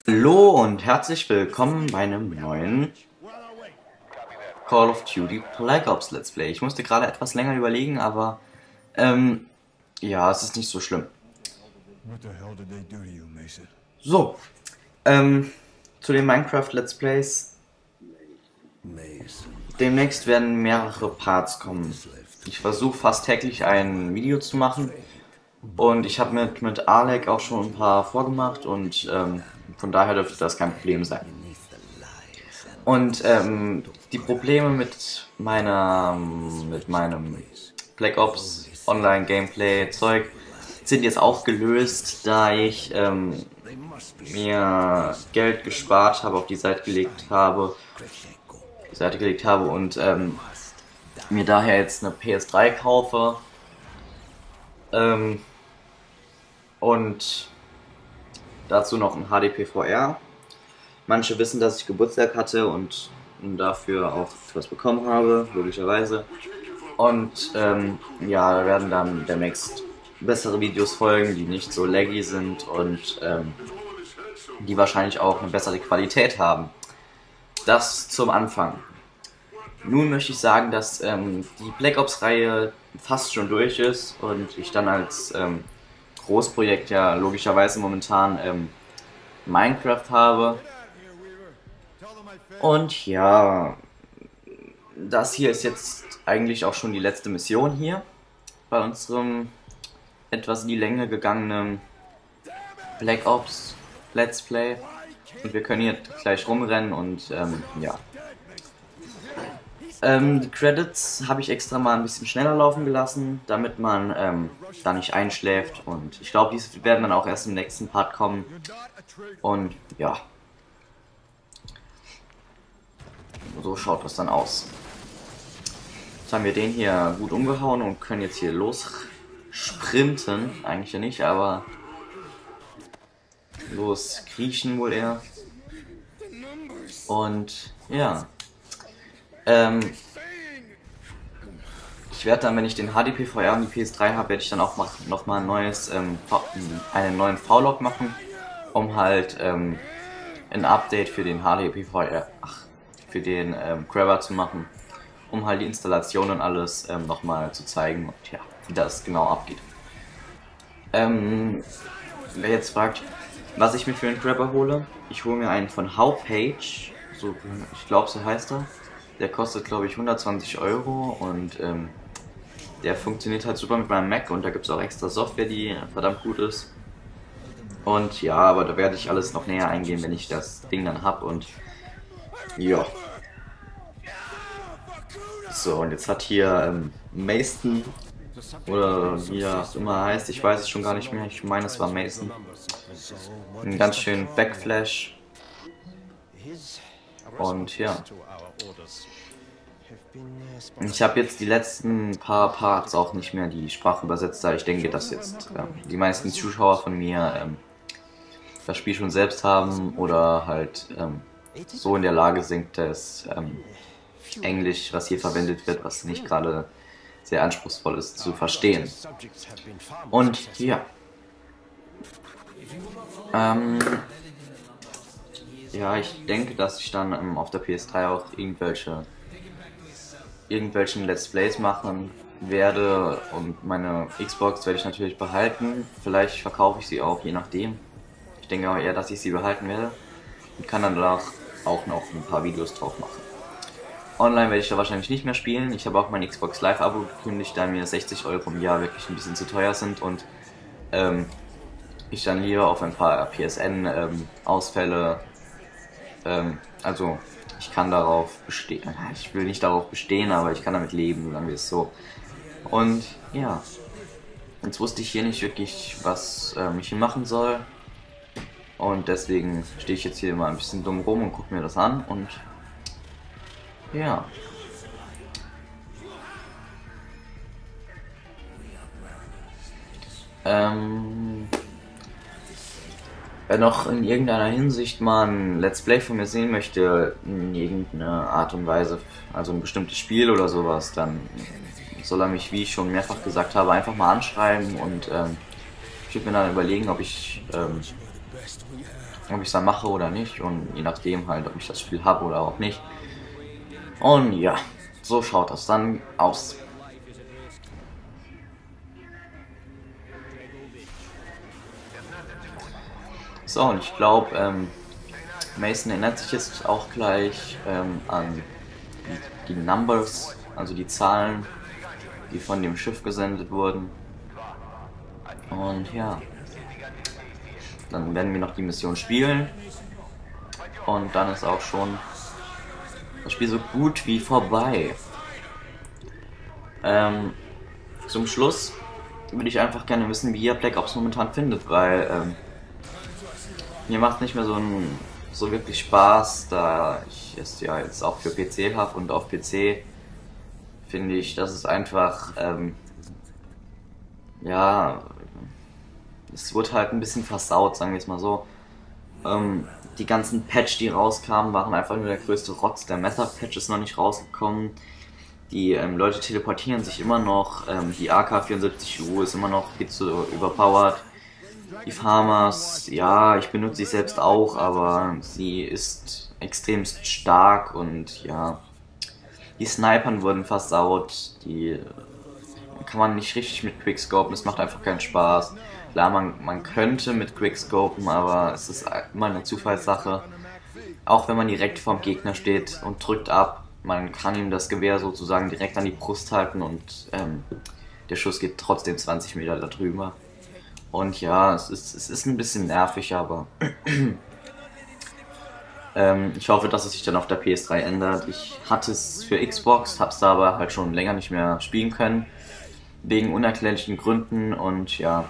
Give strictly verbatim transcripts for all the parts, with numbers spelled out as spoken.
Hallo und herzlich willkommen bei einem neuen Call of Duty Black Ops Let's Play. Ich musste gerade etwas länger überlegen, aber ähm, ja, es ist nicht so schlimm. What the hell did they do to you, Mason? So, ähm, zu den Minecraft Let's Plays. Mason. Demnächst werden mehrere Parts kommen. Ich versuche fast täglich ein Video zu machen und ich habe mit, mit Alec auch schon ein paar vorgemacht und ähm, von daher dürfte das kein Problem sein. Und ähm, die Probleme mit meiner, mit meinem Black Ops Online Gameplay Zeug sind jetzt auch gelöst, da ich ähm, mir Geld gespart habe, auf die Seite gelegt habe, die Seite gelegt habe und ähm, mir daher jetzt eine P S drei kaufe ähm, und dazu noch ein H D P V R. Manche wissen, dass ich Geburtstag hatte und dafür auch etwas bekommen habe, logischerweise. Und ähm, ja, da werden dann demnächst bessere Videos folgen, die nicht so laggy sind und ähm, die wahrscheinlich auch eine bessere Qualität haben. Das zum Anfang. Nun möchte ich sagen, dass ähm, die Black Ops-Reihe fast schon durch ist und ich dann als ähm, Großprojekt ja logischerweise momentan ähm, Minecraft habe. Und ja, das hier ist jetzt eigentlich auch schon die letzte Mission hier bei unserem etwas in die Länge gegangenen Black Ops Let's Play. Und wir können hier gleich rumrennen und ähm, ja. Ähm, die Credits habe ich extra mal ein bisschen schneller laufen gelassen, damit man ähm, da nicht einschläft. Und ich glaube, diese werden dann auch erst im nächsten Part kommen. Und ja. So schaut das dann aus. Jetzt haben wir den hier gut umgehauen und können jetzt hier los sprinten. Eigentlich ja nicht, aber los kriechen wohl eher. Und ja. Ähm, ich werde dann, wenn ich den H D P V R und die P S drei habe, werde ich dann auch noch mal ein neues, ähm, einen neuen V-Log machen, um halt ähm, ein Update für den H D P V R, ach, für den ähm, Grabber zu machen, um halt die Installation und alles ähm, nochmal zu zeigen und ja, wie das genau abgeht. Ähm, wer jetzt fragt, was ich mir für einen Grabber hole, ich hole mir einen von Howpage, so, ich glaube so heißt er. Der kostet glaube ich hundertzwanzig Euro und ähm, der funktioniert halt super mit meinem Mac und da gibt es auch extra Software, die verdammt gut ist. Und ja, aber da werde ich alles noch näher eingehen, wenn ich das Ding dann hab und ja. So, und jetzt hat hier ähm, Mason, oder wie er auch immer heißt, ich weiß es schon gar nicht mehr, ich meine es war Mason, einen ganz schönen Backflash. Und ja. Ich habe jetzt die letzten paar Parts auch nicht mehr die Sprache übersetzt, da ich denke, dass jetzt ähm, die meisten Zuschauer von mir ähm, das Spiel schon selbst haben oder halt ähm, so in der Lage sind, dass ähm, Englisch, was hier verwendet wird, was nicht gerade sehr anspruchsvoll ist, zu verstehen. Und ja. Ähm, ja, ich denke, dass ich dann ähm, auf der P S drei auch irgendwelche irgendwelchen Let's Plays machen werde und meine Xbox werde ich natürlich behalten. Vielleicht verkaufe ich sie auch, je nachdem. Ich denke aber eher, dass ich sie behalten werde und kann dann danach auch noch ein paar Videos drauf machen. Online werde ich da wahrscheinlich nicht mehr spielen. Ich habe auch mein Xbox Live Abo gekündigt, da mir sechzig Euro im Jahr wirklich ein bisschen zu teuer sind und ähm, ich dann lieber auf ein paar P S N ähm, Ausfälle, ähm, also ich kann darauf bestehen, ich will nicht darauf bestehen, aber ich kann damit leben, sagen wir es so. Und ja, jetzt wusste ich hier nicht wirklich, was ähm, ich hier machen soll. Und deswegen stehe ich jetzt hier mal ein bisschen dumm rum und gucke mir das an und ja. Ähm, wer noch in irgendeiner Hinsicht mal ein Let's Play von mir sehen möchte, in irgendeiner Art und Weise, also ein bestimmtes Spiel oder sowas, dann soll er mich, wie ich schon mehrfach gesagt habe, einfach mal anschreiben und ähm, ich würde mir dann überlegen, ob ich ähm, ob ich es dann mache oder nicht und je nachdem halt, ob ich das Spiel habe oder auch nicht. Und ja, so schaut das dann aus. So, und ich glaube, ähm, Mason erinnert sich jetzt auch gleich ähm, an die, die Numbers, also die Zahlen, die von dem Schiff gesendet wurden. Und ja, dann werden wir noch die Mission spielen. Und dann ist auch schon das Spiel so gut wie vorbei. Ähm, zum Schluss würde ich einfach gerne wissen, wie ihr Black Ops momentan findet, weil ähm, mir macht nicht mehr so ein so wirklich Spaß, da ich es ja jetzt auch für P C habe und auf P C finde ich, dass es einfach ähm, ja, es wurde halt ein bisschen versaut, sagen wir es mal so. Ähm, die ganzen Patch, die rauskamen, waren einfach nur der größte Rotz. Der Method-Patch ist noch nicht rausgekommen. Die ähm, Leute teleportieren sich immer noch. Ähm, die A K vierundsiebzig U ist immer noch viel zu überpowered. Die Farmers, ja, ich benutze sie selbst auch, aber sie ist extremst stark und ja, die Snipern wurden versaut. Die kann man nicht richtig mit Quickscopen, es macht einfach keinen Spaß. Klar, man, man könnte mit Quickscopen, aber es ist immer eine Zufallssache. Auch wenn man direkt vorm Gegner steht und drückt ab, man kann ihm das Gewehr sozusagen direkt an die Brust halten und ähm, der Schuss geht trotzdem zwanzig Meter da drüber. Und ja, es ist, es ist ein bisschen nervig, aber ähm, ich hoffe, dass es sich dann auf der P S drei ändert. Ich hatte es für Xbox, hab's da aber halt schon länger nicht mehr spielen können. Wegen unerklärlichen Gründen und ja.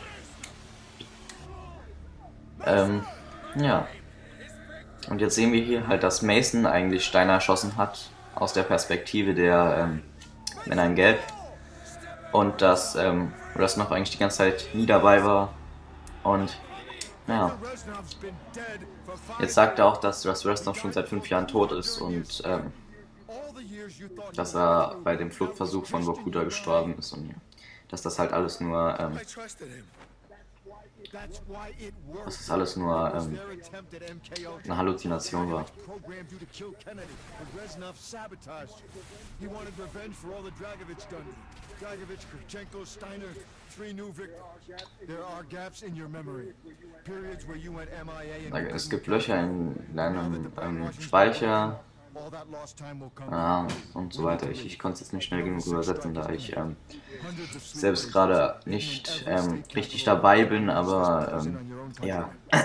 Ähm, ja. Und jetzt sehen wir hier halt, dass Mason eigentlich Steiner erschossen hat. Aus der Perspektive der ähm, Männer in Gelb. Und dass ähm, Reznov eigentlich die ganze Zeit nie dabei war. Und ja. Jetzt sagt er auch, dass Reznov schon seit fünf Jahren tot ist und ähm, dass er bei dem Fluchtversuch von Vorkuta gestorben ist und ja, dass das halt alles nur ähm, dass das alles nur ähm, eine Halluzination war. Es gibt Löcher in deinem ähm, Speicher. Ja, und so weiter. Ich, ich konnte es jetzt nicht schnell genug übersetzen, da ich ähm, selbst gerade nicht ähm, richtig dabei bin, aber ähm, ja.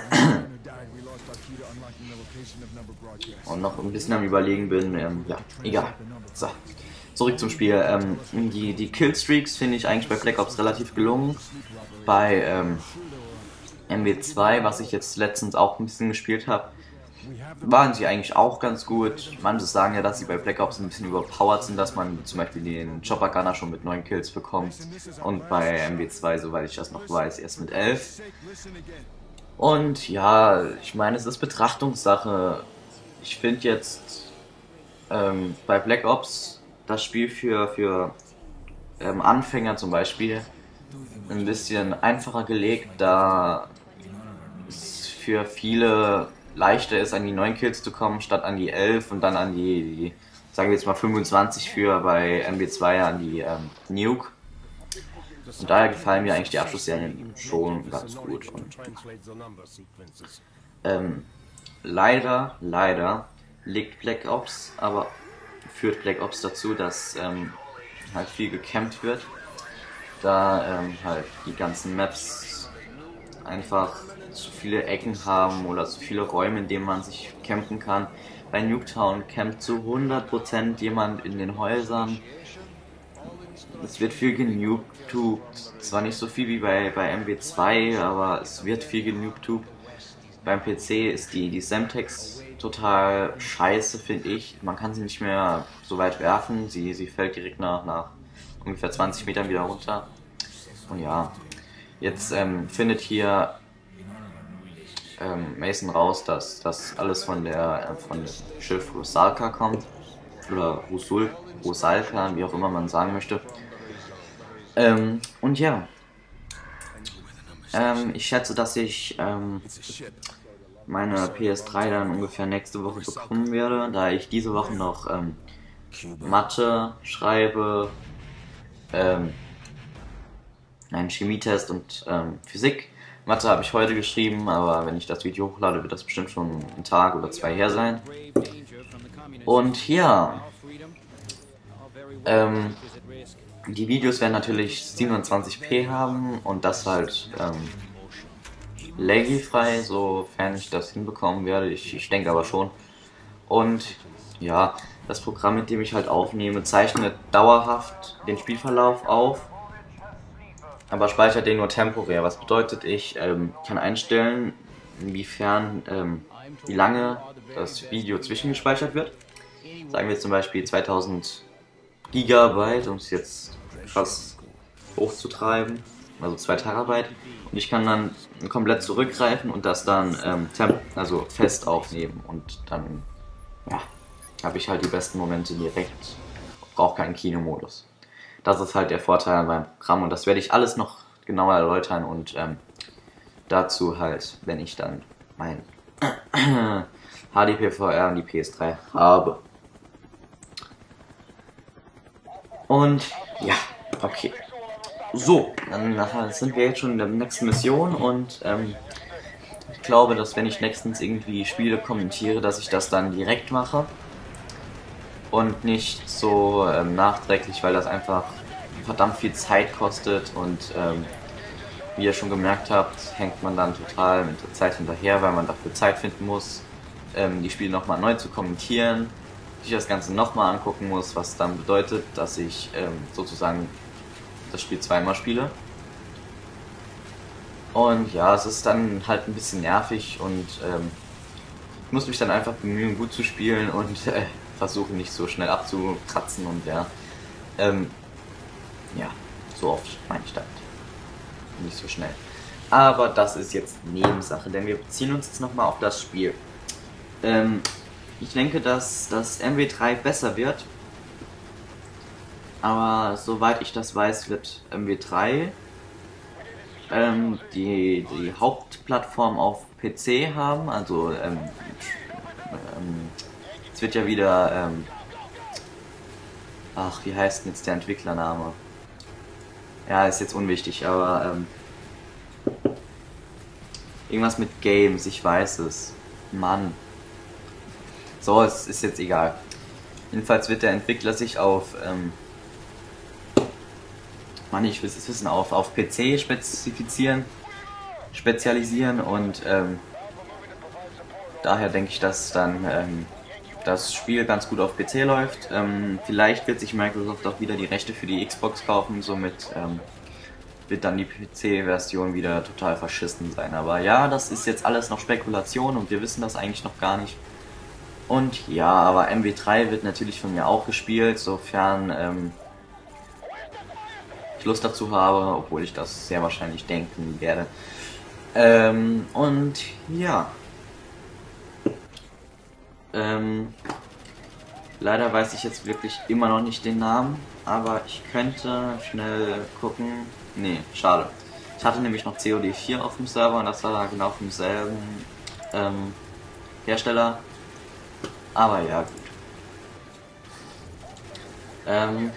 Und noch ein bisschen am Überlegen bin, ähm, ja, egal. So, zurück zum Spiel. Ähm, die, die Killstreaks finde ich eigentlich bei Black Ops relativ gelungen. Bei ähm, M W zwei, was ich jetzt letztens auch ein bisschen gespielt habe, waren sie eigentlich auch ganz gut. Manche sagen ja, dass sie bei Black Ops ein bisschen überpowered sind, dass man zum Beispiel den Chopper Gunner schon mit neun Kills bekommt und bei M W zwei, soweit ich das noch weiß, erst mit elf. Und ja, ich meine, es ist Betrachtungssache. Ich finde jetzt ähm, bei Black Ops das Spiel für, für ähm, Anfänger zum Beispiel ein bisschen einfacher gelegt, da es für viele leichter ist, an die neun Kills zu kommen, statt an die elf und dann an die, die sagen wir jetzt mal fünfundzwanzig für bei M W zwei an die ähm, Nuke. Und daher gefallen mir eigentlich die Abschlussserien schon ganz gut. Und, ähm, leider, leider legt Black Ops, aber führt Black Ops dazu, dass ähm, halt viel gecampt wird, da ähm, halt die ganzen Maps einfach zu viele Ecken haben oder zu viele Räume, in denen man sich campen kann. Bei Nuketown campt zu hundert Prozent jemand in den Häusern. Es wird viel genuked, zwar nicht so viel wie bei, bei M W zwei, aber es wird viel genuked. Beim P C ist die, die Semtex total scheiße, finde ich. Man kann sie nicht mehr so weit werfen, sie, sie fällt direkt nach, nach ungefähr zwanzig Metern wieder runter. Und ja, jetzt ähm, findet hier ähm, Mason raus, dass das alles von der äh, von dem Schiff Rusalka kommt. Oder Rusul, Rusalka, wie auch immer man sagen möchte. Ähm, und ja, ähm, ich schätze, dass ich ähm, meine P S drei dann ungefähr nächste Woche bekommen werde, da ich diese Woche noch ähm, Mathe schreibe, ähm, einen Chemietest und ähm, Physik. Mathe habe ich heute geschrieben, aber wenn ich das Video hochlade, wird das bestimmt schon ein Tag oder zwei her sein. Und ja, ähm, die Videos werden natürlich siebenundzwanzig p haben und das halt ähm, laggy-frei, sofern ich das hinbekommen werde. Ich, ich denke aber schon. Und ja, das Programm, mit dem ich halt aufnehme, zeichnet dauerhaft den Spielverlauf auf, aber speichert den nur temporär. Was bedeutet, ich ähm, kann einstellen, inwiefern, ähm, wie lange das Video zwischengespeichert wird. Sagen wir zum Beispiel zweitausend Gigabyte, um es jetzt krass hochzutreiben, also zwei Terabyte. Und ich kann dann komplett zurückgreifen und das dann ähm, temp also fest aufnehmen und dann ja, habe ich halt die besten Momente direkt, brauche keinen Kinomodus. Das ist halt der Vorteil an meinem Programm und das werde ich alles noch genauer erläutern und ähm, dazu halt, wenn ich dann mein H D P V R und die P S drei habe. Und ja, okay. So, dann sind wir jetzt schon in der nächsten Mission und ähm, ich glaube, dass wenn ich nächstens irgendwie Spiele kommentiere, dass ich das dann direkt mache und nicht so ähm, nachträglich, weil das einfach verdammt viel Zeit kostet und ähm, wie ihr schon gemerkt habt, hängt man dann total mit der Zeit hinterher, weil man dafür Zeit finden muss, ähm, die Spiele nochmal neu zu kommentieren, sich das Ganze nochmal angucken muss, was dann bedeutet, dass ich ähm, sozusagen das Spiel zweimal spiele. Und ja, es ist dann halt ein bisschen nervig und ähm, ich muss mich dann einfach bemühen, gut zu spielen und äh, versuchen nicht so schnell abzukratzen und ja, ähm, ja, so oft meine ich damit. Nicht so schnell. Aber das ist jetzt Nebensache, denn wir beziehen uns jetzt nochmal auf das Spiel. Ähm, ich denke, dass das M W drei besser wird, aber soweit ich das weiß, wird M W drei ähm, die, die Hauptplattform auf P C haben, also ähm, ähm, es wird ja wieder, ähm, ach, wie heißt denn jetzt der Entwicklername? Ja, ist jetzt unwichtig, aber ähm, irgendwas mit Games, ich weiß es. Mann. So, es ist jetzt egal. Jedenfalls wird der Entwickler sich auf, ähm, Mann, ich will es wissen, auf, auf P C spezifizieren, spezialisieren und ähm, daher denke ich, dass dann ähm, das Spiel ganz gut auf P C läuft. Ähm, vielleicht wird sich Microsoft auch wieder die Rechte für die Xbox kaufen, somit ähm, wird dann die P C-Version wieder total verschissen sein. Aber ja, das ist jetzt alles noch Spekulation und wir wissen das eigentlich noch gar nicht. Und ja, aber M W drei wird natürlich von mir auch gespielt, sofern ähm, ich Lust dazu habe, obwohl ich das sehr wahrscheinlich denken werde. Ähm, und ja. Ähm, leider weiß ich jetzt wirklich immer noch nicht den Namen, aber ich könnte schnell gucken. Nee, schade. Ich hatte nämlich noch C O D vier auf dem Server und das war genau vom selben ähm, Hersteller. Aber ja, gut. Ähm,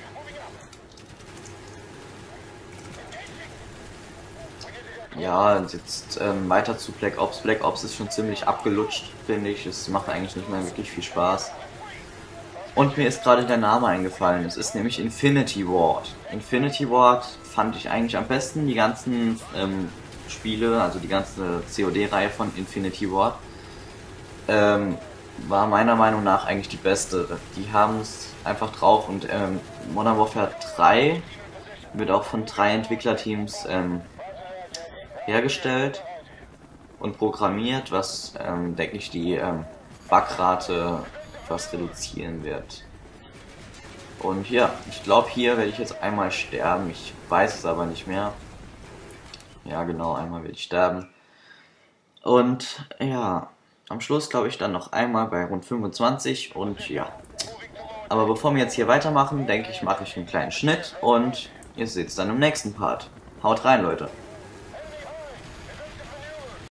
ja, und jetzt ähm, weiter zu Black Ops. Black Ops ist schon ziemlich abgelutscht, finde ich. Es macht eigentlich nicht mehr wirklich viel Spaß. Und mir ist gerade der Name eingefallen. Es ist nämlich Infinity Ward. Infinity Ward fand ich eigentlich am besten. Die ganzen ähm, Spiele, also die ganze C O D-Reihe von Infinity Ward, ähm, war meiner Meinung nach eigentlich die beste. Die haben es einfach drauf und ähm, Modern Warfare drei wird auch von drei Entwicklerteams ähm, hergestellt und programmiert, was ähm, denke ich die ähm, Bugrate etwas reduzieren wird. Und ja, ich glaube, hier werde ich jetzt einmal sterben. Ich weiß es aber nicht mehr. Ja, genau, einmal werde ich sterben. Und ja, am Schluss glaube ich dann noch einmal bei rund fünfundzwanzig und ja. Aber bevor wir jetzt hier weitermachen, denke ich, mache ich einen kleinen Schnitt und ihr seht es dann im nächsten Part. Haut rein, Leute.